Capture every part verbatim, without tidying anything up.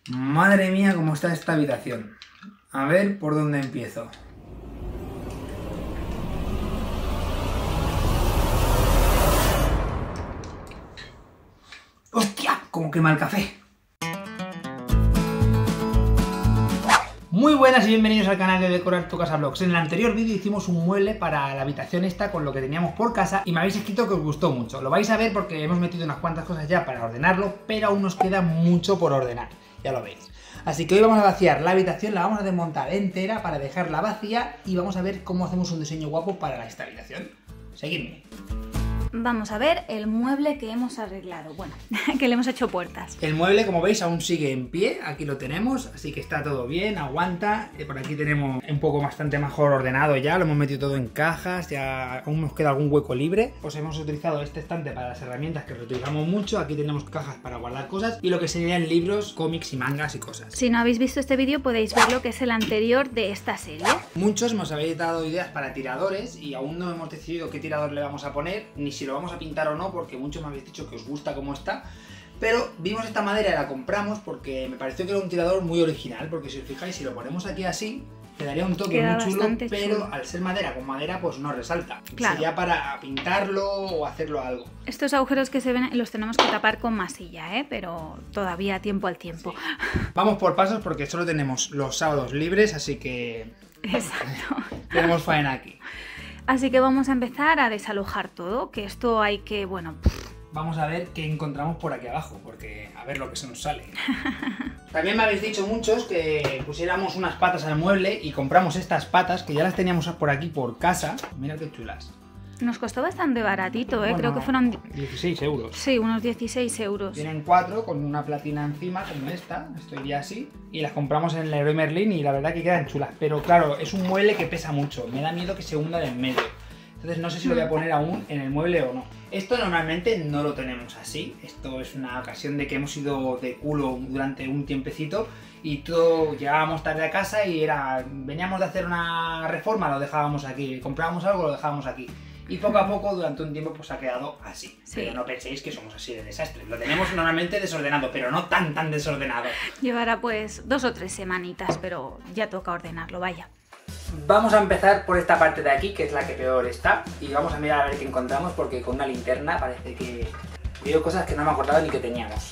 Madre mía, cómo está esta habitación. A ver por dónde empiezo. ¡Hostia! Cómo quema el café. Muy buenas y bienvenidos al canal de Decorar tu Casa Vlogs. En el anterior vídeo hicimos un mueble para la habitación esta con lo que teníamos por casa y me habéis escrito que os gustó mucho. Lo vais a ver porque hemos metido unas cuantas cosas ya para ordenarlo, pero aún nos queda mucho por ordenar, ya lo veis. Así que hoy vamos a vaciar la habitación, la vamos a desmontar entera para dejarla vacía y vamos a ver cómo hacemos un diseño guapo para esta habitación. Seguidme. Vamos a ver el mueble que hemos arreglado, bueno, que le hemos hecho puertas. El mueble, como veis, aún sigue en pie, aquí lo tenemos, así que está todo bien, aguanta. Por aquí tenemos un poco bastante mejor ordenado ya, lo hemos metido todo en cajas, ya aún nos queda algún hueco libre. Pues hemos utilizado este estante para las herramientas que reutilizamos mucho, aquí tenemos cajas para guardar cosas y lo que serían libros, cómics y mangas y cosas. Si no habéis visto este vídeo podéis verlo, que es el anterior de esta serie. Muchos nos habéis dado ideas para tiradores y aún no hemos decidido qué tirador le vamos a poner, ni si lo vamos a pintar o no, porque muchos me habéis dicho que os gusta cómo está. Pero vimos esta madera y la compramos porque me pareció que era un tirador muy original, porque si os fijáis, si lo ponemos aquí así, le daría un toque Queda muy chulo, pero chulo. Al ser madera con madera, pues no resalta. Claro. Sería para pintarlo o hacerlo algo. Estos agujeros que se ven los tenemos que tapar con masilla, ¿eh? Pero todavía tiempo al tiempo. Sí. Vamos por pasos porque solo tenemos los sábados libres, así que... Exacto. Tenemos faena aquí. Así que vamos a empezar a desalojar todo, que esto hay que, bueno... Vamos a ver qué encontramos por aquí abajo, porque a ver lo que se nos sale. También me habéis dicho muchos que pusiéramos unas patas al mueble y compramos estas patas, que ya las teníamos por aquí por casa. Mira qué chulas. Nos costó bastante baratito, ¿eh? Bueno, Creo que fueron... dieciséis euros. Sí, unos dieciséis euros. Tienen cuatro con una platina encima, como esta, esto iría así. Y las compramos en el Leroy Merlin y la verdad que quedan chulas. Pero claro, es un mueble que pesa mucho, me da miedo que se hunda de en medio. Entonces no sé si lo voy a poner aún en el mueble o no. Esto normalmente no lo tenemos así. Esto es una ocasión de que hemos ido de culo durante un tiempecito y todo, llegábamos tarde a casa y era, veníamos de hacer una reforma, lo dejábamos aquí, comprábamos algo, lo dejábamos aquí. Y poco a poco, durante un tiempo, pues ha quedado así. Sí. Pero no penséis que somos así de desastre. Lo tenemos normalmente desordenado, pero no tan tan desordenado. Llevará pues dos o tres semanitas, pero ya toca ordenarlo, vaya. Vamos a empezar por esta parte de aquí, que es la que peor está. Y vamos a mirar a ver qué encontramos, porque con una linterna parece que veo cosas que no me acordaba ni que teníamos.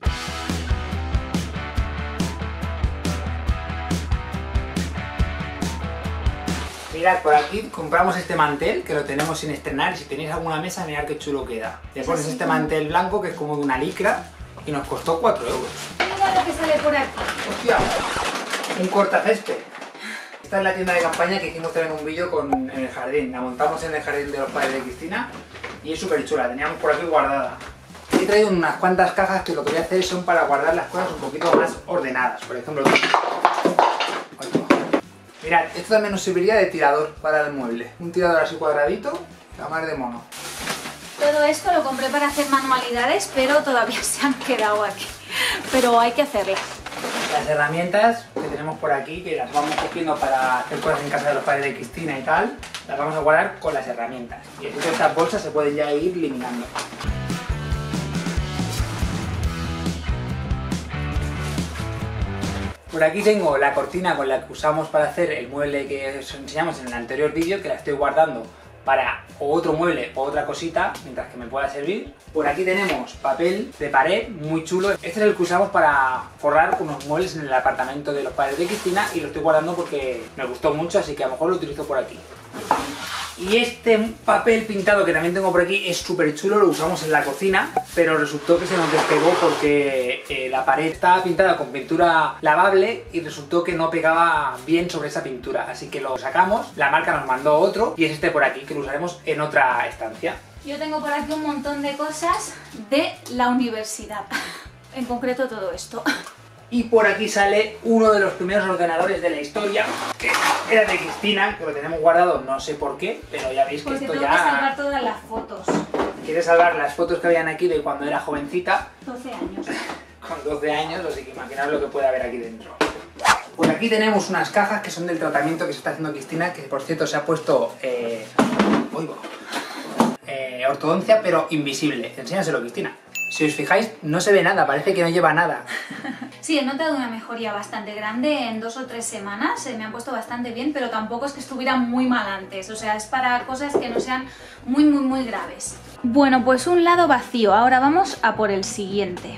Mirad, por aquí compramos este mantel, que lo tenemos sin estrenar, y si tenéis alguna mesa, mirad qué chulo queda. Le pones este mantel blanco, que es como de una licra, y nos costó cuatro euros. Mira lo que sale por aquí. ¡Hostia! Un cortacésped. Esta es la tienda de campaña que hicimos también un vídeo con, en el jardín. La montamos en el jardín de los padres de Cristina, y es súper chula, la teníamos por aquí guardada. He traído unas cuantas cajas que lo que voy a hacer son para guardar las cosas un poquito más ordenadas. Por ejemplo... Mirad, esto también nos serviría de tirador para el mueble. Un tirador así cuadradito, la mar de mono. Todo esto lo compré para hacer manualidades, pero todavía se han quedado aquí. Pero hay que hacerlas. Las herramientas que tenemos por aquí, que las vamos cogiendo para hacer cosas en casa de los padres de Cristina y tal, las vamos a guardar con las herramientas. Y así estas bolsas se pueden ya ir eliminando. Por aquí tengo la cortina con la que usamos para hacer el mueble que os enseñamos en el anterior vídeo, que la estoy guardando para otro mueble o otra cosita, mientras que me pueda servir. Por aquí tenemos papel de pared, muy chulo. Este es el que usamos para forrar unos muebles en el apartamento de los padres de Cristina y lo estoy guardando porque me gustó mucho, así que a lo mejor lo utilizo por aquí. Y este papel pintado que también tengo por aquí es súper chulo, lo usamos en la cocina, pero resultó que se nos despegó porque eh, la pared estaba pintada con pintura lavable y resultó que no pegaba bien sobre esa pintura, así que lo sacamos, la marca nos mandó otro y es este por aquí, que lo usaremos en otra estancia. Yo tengo por aquí un montón de cosas de la universidad, en concreto todo esto. Y por aquí sale uno de los primeros ordenadores de la historia, que era de Cristina, que lo tenemos guardado no sé por qué, pero ya veis que Porque esto tengo ya... que salvar todas las fotos. Quiere salvar las fotos que habían aquí de cuando era jovencita. doce años. Con doce años, así que imaginaos lo que puede haber aquí dentro. Por aquí tenemos unas cajas que son del tratamiento que se está haciendo Cristina, que por cierto se ha puesto... Eh... Oigo. Eh, ortodoncia, pero invisible. Enséñaselo, Cristina. Si os fijáis, no se ve nada, parece que no lleva nada. Sí, Sí, he notado una mejoría bastante grande en dos o tres semanas, se me han puesto bastante bien, pero tampoco es que estuviera muy mal antes, o sea, es para cosas que no sean muy muy muy graves. Bueno, pues un lado vacío, ahora vamos a por el siguiente.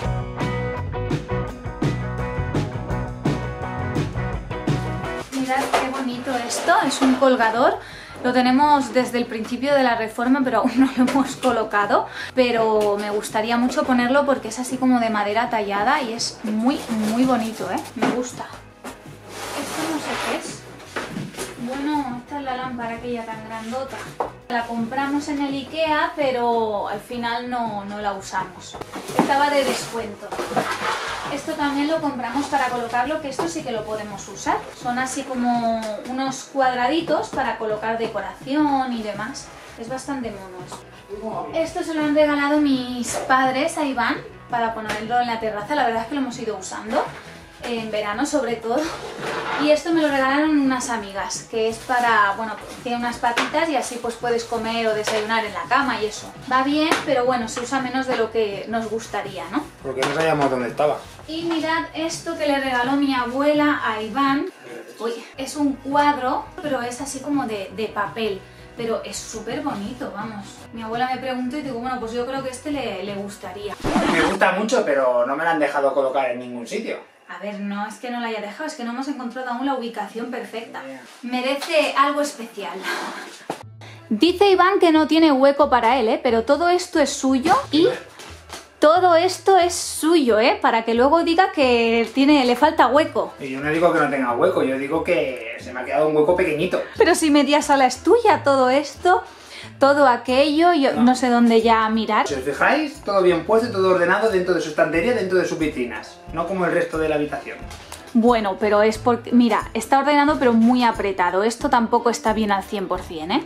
Mirad qué bonito esto, es un colgador. Lo tenemos desde el principio de la reforma, pero aún no lo hemos colocado. Pero me gustaría mucho ponerlo porque es así como de madera tallada y es muy, muy bonito, ¿eh? Me gusta. Esto no sé qué es. Bueno, esta es la lámpara aquella tan grandota. La compramos en el Ikea, pero al final no, no la usamos. Estaba de descuento. Esto también lo compramos para colocarlo, que esto sí que lo podemos usar. Son así como unos cuadraditos para colocar decoración y demás. Es bastante mono esto. Esto se lo han regalado mis padres a Iván para ponerlo en la terraza. La verdad es que lo hemos ido usando, en verano sobre todo. Y esto me lo regalaron unas amigas, que es para, bueno, tiene unas patitas y así pues puedes comer o desayunar en la cama y eso. Va bien, pero bueno, se usa menos de lo que nos gustaría, ¿no? Porque no sabíamos dónde estaba. Y mirad esto que le regaló mi abuela a Iván. Uy, es un cuadro, pero es así como de, de papel. Pero es súper bonito, vamos. Mi abuela me preguntó y digo, bueno, pues yo creo que este le, le gustaría. Me gusta mucho, pero no me lo han dejado colocar en ningún sitio. A ver, no es que no la haya dejado, es que no hemos encontrado aún la ubicación perfecta. Merece algo especial. Dice Iván que no tiene hueco para él, ¿eh? Pero todo esto es suyo y todo esto es suyo, ¿eh? Para que luego diga que tiene, le falta hueco. Y yo no digo que no tenga hueco, yo digo que se me ha quedado un hueco pequeñito. Pero si media sala es tuya, todo esto, todo aquello, yo no, no sé dónde ya mirar. Si os fijáis, todo bien puesto, todo ordenado dentro de su estantería, dentro de sus vitrinas, no como el resto de la habitación. Bueno, pero es porque, mira, está ordenado pero muy apretado. Esto tampoco está bien al cien por cien, ¿eh?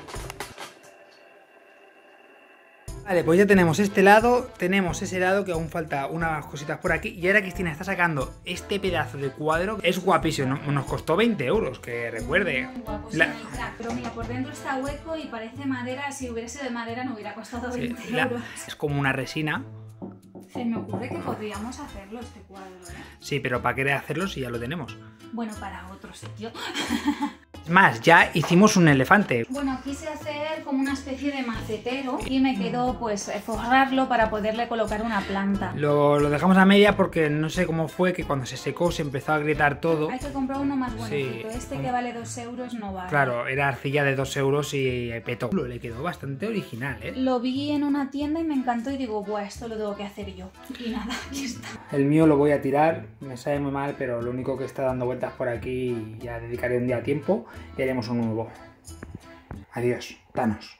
Vale, pues ya tenemos este lado, tenemos ese lado que aún falta unas cositas por aquí. Y ahora Cristina está sacando este pedazo de cuadro. Es guapísimo, nos costó veinte euros, que recuerde. Guapo, la... sí, pero mira, por dentro está hueco y parece madera. Si hubiera sido de madera no hubiera costado veinte sí, la... euros. Es como una resina. Se me ocurre que podríamos hacerlo este cuadro, ¿eh? Sí, pero ¿para qué hacerlo si ya lo tenemos? Bueno, para otro sitio. Es más, ya hicimos un elefante. Bueno, quise hacer como una especie de macetero y me quedó pues forrarlo para poderle colocar una planta. Lo, lo dejamos a media porque no sé cómo fue que cuando se secó se empezó a agrietar todo. Hay que comprar uno más bonito. Sí. Este que vale dos euros no vale. Claro, era arcilla de dos euros y petó. Le quedó bastante original, ¿eh? Lo vi en una tienda y me encantó y digo, buah, esto lo tengo que hacer yo. Y nada, aquí está. El mío lo voy a tirar, me sabe muy mal, pero lo único que está dando vueltas por aquí, ya dedicaré un día a tiempo y haremos un nuevo. Adiós, Thanos.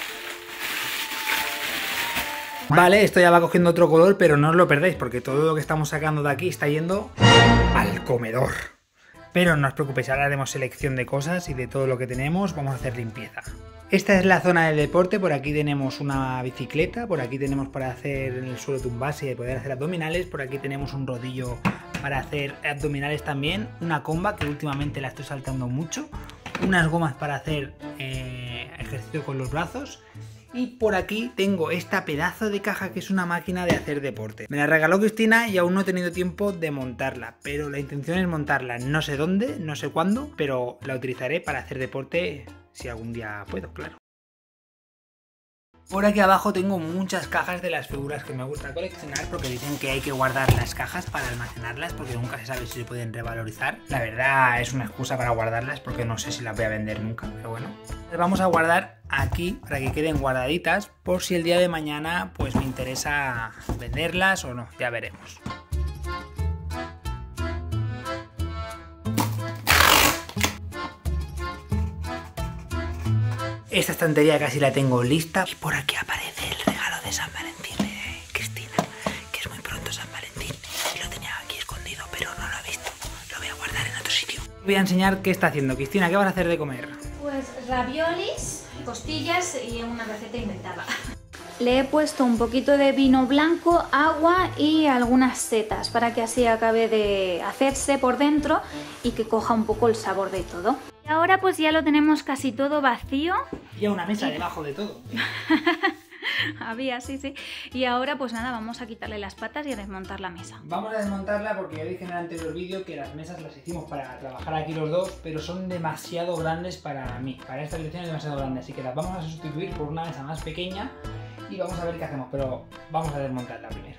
Vale, esto ya va cogiendo otro color, pero no os lo perdáis porque todo lo que estamos sacando de aquí está yendo al comedor. Pero no os preocupéis, ahora haremos selección de cosas y de todo lo que tenemos vamos a hacer limpieza. Esta es la zona del deporte, por aquí tenemos una bicicleta, por aquí tenemos para hacer en el suelo tumbarse y poder hacer abdominales, por aquí tenemos un rodillo para hacer abdominales también, una comba que últimamente la estoy saltando mucho, unas gomas para hacer eh, ejercicio con los brazos y por aquí tengo esta pedazo de caja que es una máquina de hacer deporte. Me la regaló Cristina y aún no he tenido tiempo de montarla, pero la intención es montarla no sé dónde, no sé cuándo, pero la utilizaré para hacer deporte si algún día puedo, claro. Por aquí abajo tengo muchas cajas de las figuras que me gusta coleccionar porque dicen que hay que guardar las cajas para almacenarlas porque nunca se sabe si se pueden revalorizar. La verdad es una excusa para guardarlas porque no sé si las voy a vender nunca, pero bueno. Las vamos a guardar aquí para que queden guardaditas por si el día de mañana pues me interesa venderlas o no, ya veremos. Esta estantería casi la tengo lista. Y por aquí aparece el regalo de San Valentín de Cristina, que es muy pronto San Valentín. Y lo tenía aquí escondido, pero no lo he visto. Lo voy a guardar en otro sitio. Voy a enseñar qué está haciendo. Cristina, ¿qué vas a hacer de comer? Pues raviolis, costillas y una receta inventada. Le he puesto un poquito de vino blanco, agua y algunas setas para que así acabe de hacerse por dentro y que coja un poco el sabor de todo. Y ahora pues ya lo tenemos casi todo vacío. Y a una mesa debajo de todo. Había, sí, sí. Y ahora pues nada, vamos a quitarle las patas y a desmontar la mesa. Vamos a desmontarla porque ya dije en el anterior vídeo que las mesas las hicimos para trabajar aquí los dos, pero son demasiado grandes para mí. Para esta habitación es demasiado grande, así que las vamos a sustituir por una mesa más pequeña y vamos a ver qué hacemos, pero vamos a desmontarla primero.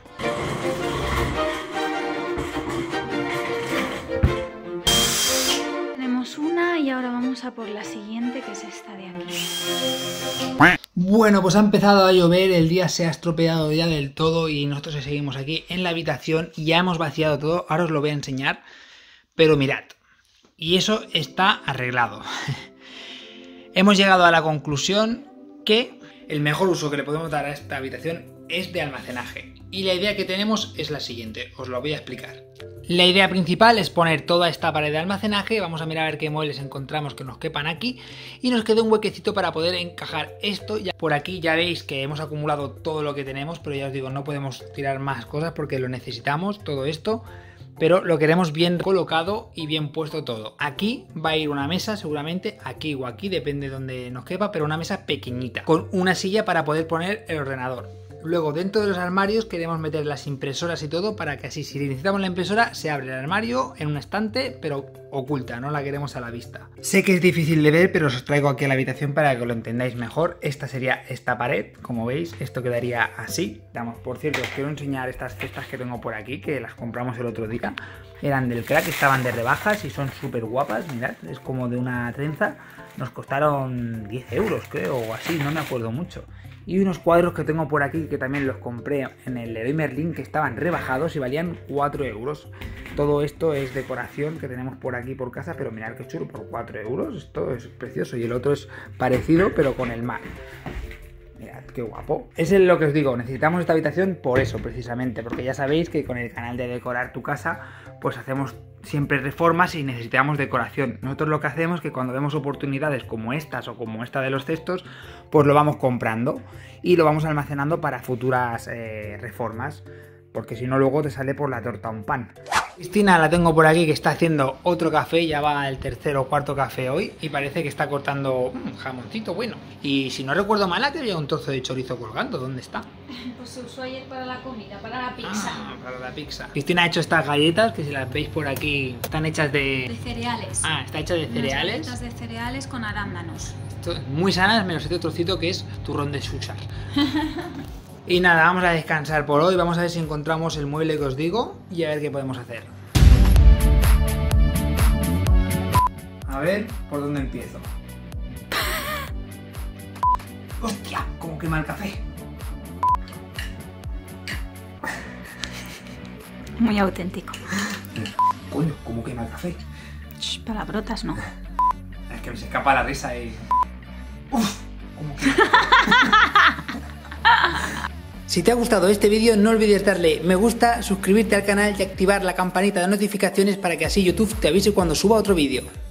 Tenemos una y ahora vamos a por la siguiente, que es esta de aquí. Bueno, pues ha empezado a llover, el día se ha estropeado ya del todo y nosotros seguimos aquí en la habitación. Ya hemos vaciado todo, ahora os lo voy a enseñar, pero mirad, y eso está arreglado. Hemos llegado a la conclusión que el mejor uso que le podemos dar a esta habitación es de almacenaje. Y la idea que tenemos es la siguiente, os lo voy a explicar. La idea principal es poner toda esta pared de almacenaje, vamos a mirar a ver qué muebles encontramos que nos quepan aquí y nos queda un huequecito para poder encajar esto. Por aquí ya veis que hemos acumulado todo lo que tenemos, pero ya os digo, no podemos tirar más cosas porque lo necesitamos, todo esto. Pero lo queremos bien colocado y bien puesto todo. Aquí va a ir una mesa seguramente, aquí o aquí, depende de donde nos quepa, pero una mesa pequeñita, con una silla para poder poner el ordenador. Luego dentro de los armarios queremos meter las impresoras y todo para que así si necesitamos la impresora se abre el armario en un estante pero oculta, no la queremos a la vista. Sé que es difícil de ver pero os traigo aquí a la habitación para que lo entendáis mejor. Esta sería esta pared, como veis, esto quedaría así. Vamos, por cierto, os quiero enseñar estas cestas que tengo por aquí que las compramos el otro día. Eran del Crack, estaban de rebajas y son súper guapas, mirad, es como de una trenza. Nos costaron diez euros creo o así, no me acuerdo mucho. Y unos cuadros que tengo por aquí que también los compré en el Leroy Merlin que estaban rebajados y valían cuatro euros. Todo esto es decoración que tenemos por aquí por casa, pero mirad qué chulo, por cuatro euros, esto es precioso. Y el otro es parecido pero con el mar. Mirad qué guapo. Es lo que os digo, necesitamos esta habitación por eso precisamente, porque ya sabéis que con el canal de Decorar tu Casa pues hacemos siempre reformas y necesitamos decoración. Nosotros lo que hacemos es que cuando vemos oportunidades como estas o como esta de los cestos, pues lo vamos comprando y lo vamos almacenando para futuras eh, reformas, porque si no luego te sale por la torta un pan. Cristina la tengo por aquí que está haciendo otro café, ya va el tercer o cuarto café hoy y parece que está cortando un jamoncito bueno. Y si no recuerdo mal, que había un trozo de chorizo colgando, ¿dónde está? Pues se usó ayer para la comida, para la pizza. Ah, para la pizza. Cristina ha hecho estas galletas que si las veis por aquí están hechas de... De cereales. Ah, está hecha de cereales. Unas galletas de cereales con arándanos. Esto, muy sanas, menos este trocito que es turrón de Susar. Y nada, vamos a descansar por hoy, vamos a ver si encontramos el mueble que os digo y a ver qué podemos hacer. A ver, ¿por dónde empiezo? ¡Hostia! ¿Cómo quema el café? Muy auténtico. Coño, ¿cómo quema el café? Shh, palabrotas no. Es que me se escapa la risa y... ¡Uf! ¿Cómo quema? Si te ha gustado este vídeo no olvides darle me gusta, suscribirte al canal y activar la campanita de notificaciones para que así YouTube te avise cuando suba otro vídeo.